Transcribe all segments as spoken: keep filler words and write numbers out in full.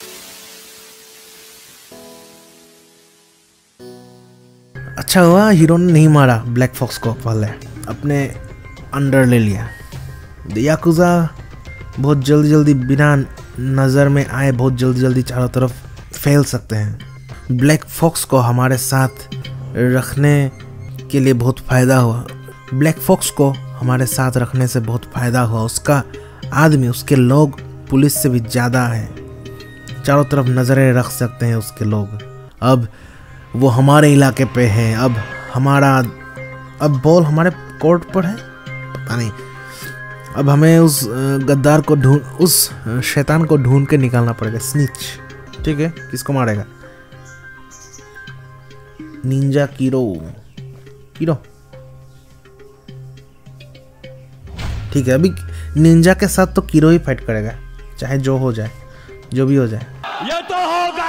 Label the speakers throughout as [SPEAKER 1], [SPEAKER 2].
[SPEAKER 1] अच्छा हुआ हीरो ने नहीं मारा ब्लैक फॉक्स को, पहले अपने अंडर ले लिया। याकुजा बहुत जल्दी जल्दी बिना नज़र में आए बहुत जल्दी जल्दी चारों तरफ फैल सकते हैं। ब्लैक फॉक्स को हमारे साथ रखने के लिए बहुत फ़ायदा हुआ। ब्लैक फॉक्स को हमारे साथ रखने से बहुत फ़ायदा हुआ। उसका आदमी, उसके लोग पुलिस से भी ज़्यादा है, चारों तरफ नज़रें रख सकते हैं उसके लोग। अब वो हमारे इलाके पे है। अब हमारा अब बॉल हमारे कोर्ट पर है, पता नहीं। अब हमें उस गद्दार को ढूंढ उस शैतान को ढूंढ के निकालना पड़ेगा। स्निच, ठीक है। किसको मारेगा? Ninja Kiro. किरो, ठीक है। अभी निंजा के साथ तो किरो ही फाइट करेगा, चाहे जो हो जाए, जो भी हो जाए।
[SPEAKER 2] ये तो होगा।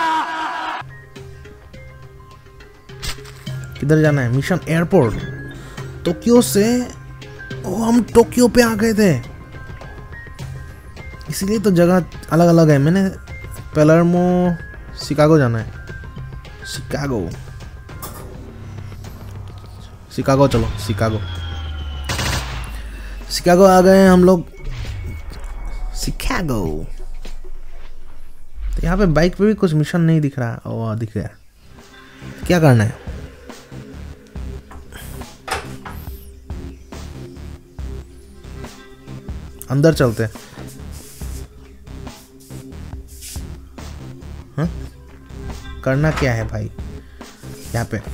[SPEAKER 1] किधर जाना है? मिशन एयरपोर्ट, टोक्यो से। ओ, हम टोक्यो पे आ गए थे, इसीलिए तो जगह अलग अलग है। मैंने पेलर्मो, शिकागो जाना है। शिकागो, शिकागो चलो, शिकागो शिकागो आ गए हम लोग। शिकागो। तो यहाँ पे बाइक पे भी कुछ मिशन नहीं दिख रहा। ओ, दिख गया। क्या करना है? अंदर चलते। हाँ, करना क्या है भाई यहाँ पे?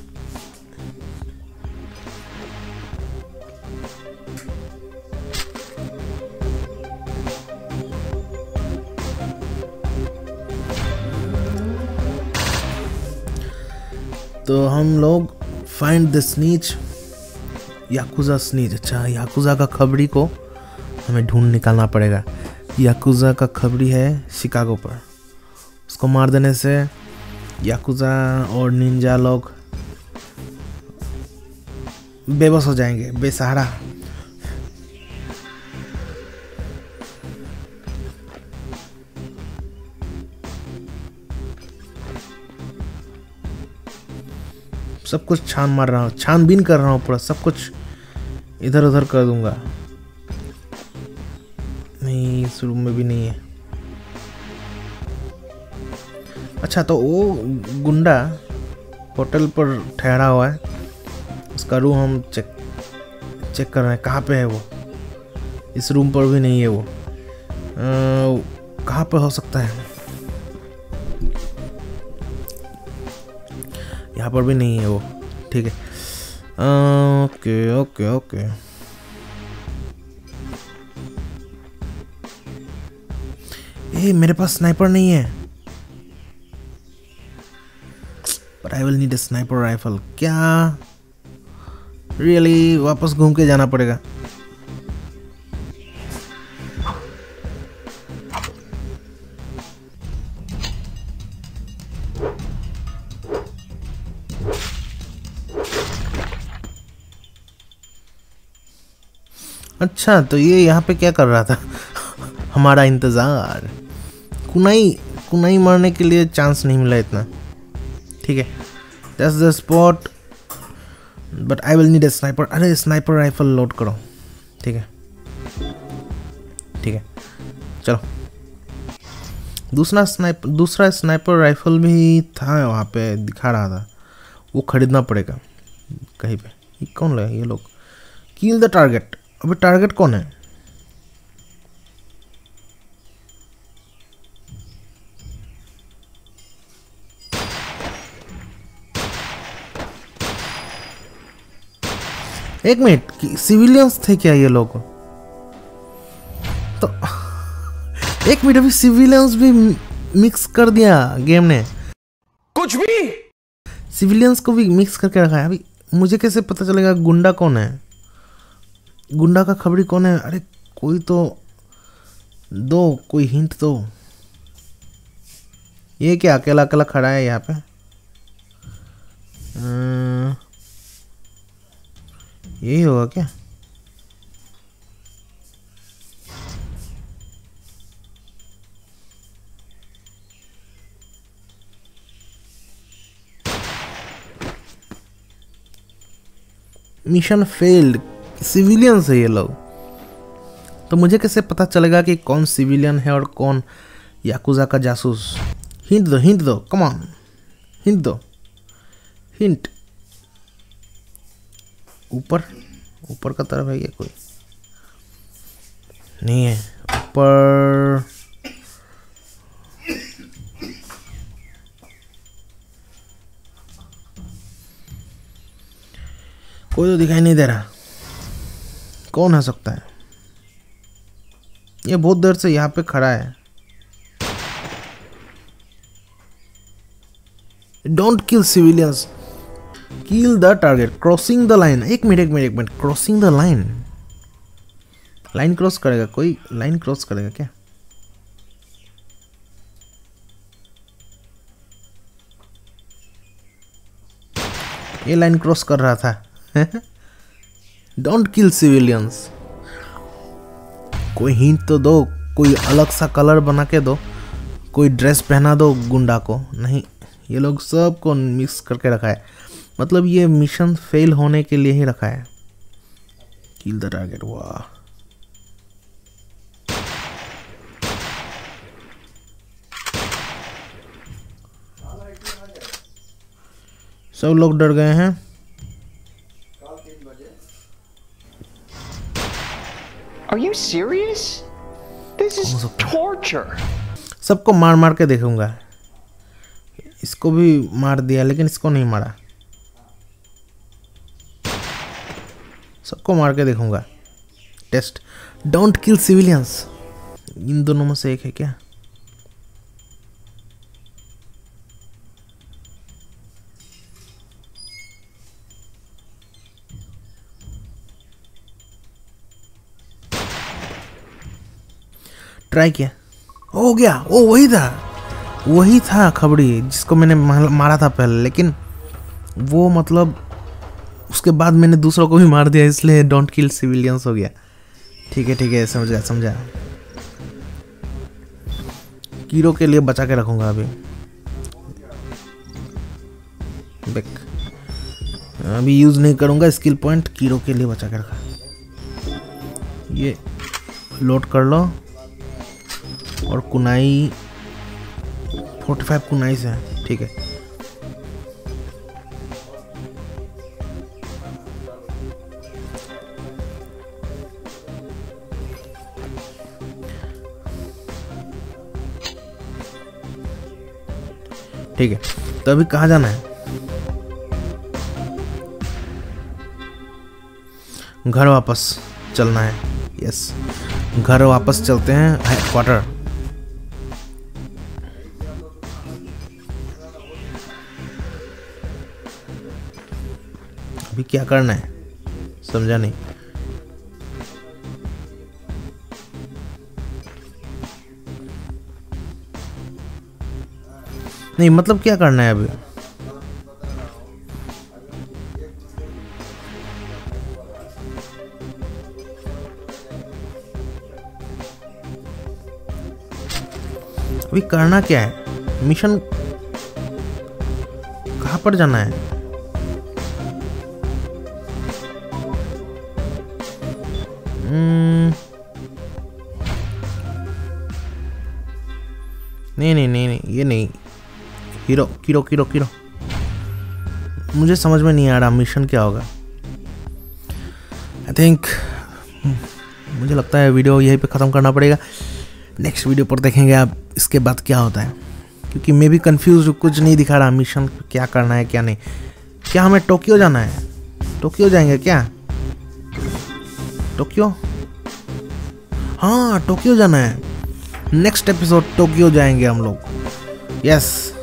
[SPEAKER 1] तो हम लोग find the snitch, Yakuza snitch. अच्छा, याकुजा का खबरी को हमें ढूंढ निकालना पड़ेगा। याकुजा का खबरी है शिकागो पर। उसको मार देने से याकुजा और निंजा लोग बेबस हो जाएंगे, बेसहारा। सब कुछ छान मार रहा हूँ, छानबीन कर रहा हूँ पूरा, सब कुछ इधर उधर कर दूंगा। नहीं, इस रूम में भी नहीं है। अच्छा, तो वो गुंडा होटल पर ठहरा हुआ है, उसका रूम हम चेक चेक कर रहे हैं। कहाँ पे है वो? इस रूम पर भी नहीं है वो। कहाँ पे हो सकता है? यहाँ पर भी नहीं है वो, ठीक है। Okay okay okay. ए, मेरे पास स्नाइपर नहीं है। But I will need a sniper rifle। क्या रियली वापस घूम के जाना पड़ेगा? अच्छा, तो ये यहाँ पे क्या कर रहा था? हमारा इंतजार। कुनाई कुनाई मारने के लिए चांस नहीं मिला इतना, ठीक है। That's the spot, but I will need a sniper. अरे, स्नाइपर राइफल लोड करो, ठीक है ठीक है। चलो, दूसरा स्नाइपर दूसरा स्नाइपर राइफल भी था वहाँ पे, दिखा रहा था। वो खरीदना पड़ेगा कहीं पे। ये कौन लगा? ये लोग। Kill the target. अबे, टारगेट कौन है? एक मिनट, सिविलियंस थे क्या ये लोग? तो एक मिनट, अभी सिविलियंस भी मिक्स कर दिया गेम ने।
[SPEAKER 2] कुछ भी
[SPEAKER 1] सिविलियंस को भी मिक्स करके रखा है। अभी मुझे कैसे पता चलेगा गुंडा कौन है? गुंडा का खबरी कौन है? अरे, कोई तो दो, कोई हिंट दो। ये क्या अकेला अकेला खड़ा है यहाँ पे? यही होगा क्या? मिशन फेल्ड, सिविलियंस है ये लोग। तो मुझे कैसे पता चलेगा कि कौन सिविलियन है और कौन याकुजा का जासूस? हिंट दो, हिंट दो, कम ऑन, हिंट दो, हिंट। ऊपर ऊपर का तरफ है ये? कोई नहीं है ऊपर। कोई तो दिखाई नहीं दे रहा। कौन हो सकता है? ये बहुत देर से यहाँ पे खड़ा है। Don't kill civilians, kill the target, crossing the line. एक मिनट एक मिनट एक minute, crossing the line, line cross करेगा? कोई लाइन क्रॉस करेगा क्या? ये लाइन क्रॉस कर रहा था। Don't kill civilians. कोई हिंट तो दो, कोई अलग सा कलर बना के दो, कोई ड्रेस पहना दो गुंडा को। नहीं, ये लोग सबको मिक्स करके रखा है। मतलब ये मिशन फेल होने के लिए ही रखा है। किल द टारगेट, वाह। सब लोग डर गए हैं।
[SPEAKER 2] Are you serious? This is torture.
[SPEAKER 1] सबको मार मार के देखूंगा। इसको भी मार दिया लेकिन इसको नहीं मारा। सबको मार के देखूंगा। टेस्ट। Don't kill civilians. इन दोनों में से एक है क्या? ट्राई किया, हो गया। ओ वही था, वही था खबड़ी जिसको मैंने मारा था पहले, लेकिन वो मतलब उसके बाद मैंने दूसरों को भी मार दिया, इसलिए डोंट किल सिविलियंस हो गया। ठीक है ठीक है, समझा समझा। कीरो के लिए बचा के रखूंगा अभी। बैक अभी यूज नहीं करूंगा स्किल पॉइंट, कीरो के लिए बचा के रखा। ये लोड कर लो। और कुनाई पैंतालीस कुनाई से है, ठीक है। ठीक है, तो अभी कहाँ जाना है? घर वापस चलना है। यस, घर वापस चलते हैं हेडक्वार्टर। अभी क्या करना है समझा नहीं। नहीं मतलब क्या करना है अभी? अभी करना क्या है? मिशन कहाँ पर जाना है? नहीं नहीं नहीं नहीं ये नहीं। हीरो कीरो कीरो कीरो मुझे समझ में नहीं आ रहा मिशन क्या होगा। आई थिंक मुझे लगता है वीडियो यहीं पे ख़त्म करना पड़ेगा। नेक्स्ट वीडियो पर देखेंगे आप इसके बाद क्या होता है, क्योंकि मैं भी कंफ्यूज, कुछ नहीं दिखा रहा मिशन क्या करना है क्या नहीं। क्या हमें टोक्यो जाना है? टोक्यो जाएंगे क्या? टोक्यो, हाँ टोक्यो जाना है। नेक्स्ट एपिसोड टोक्यो जाएंगे हम लोग। यस